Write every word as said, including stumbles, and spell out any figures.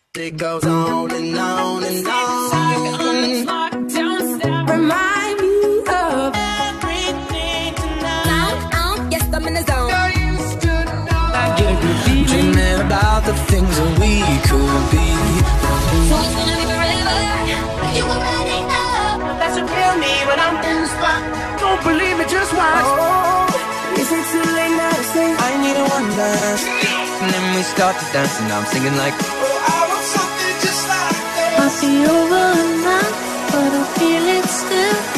It goes on and on and on. Remind me of everything tonight. Um, yes, I'm in the zone. I used to know. I get a good feeling. Dreaming about the things that we could be. So it's gonna be forever. You already know. That's what feel me when I'm in the spot. Don't believe me, just watch. Oh, is it too late now to say I need a one dance? And then we start to dance and I'm singing like, oh, I want something just like this. Might be over now, but I feel it still.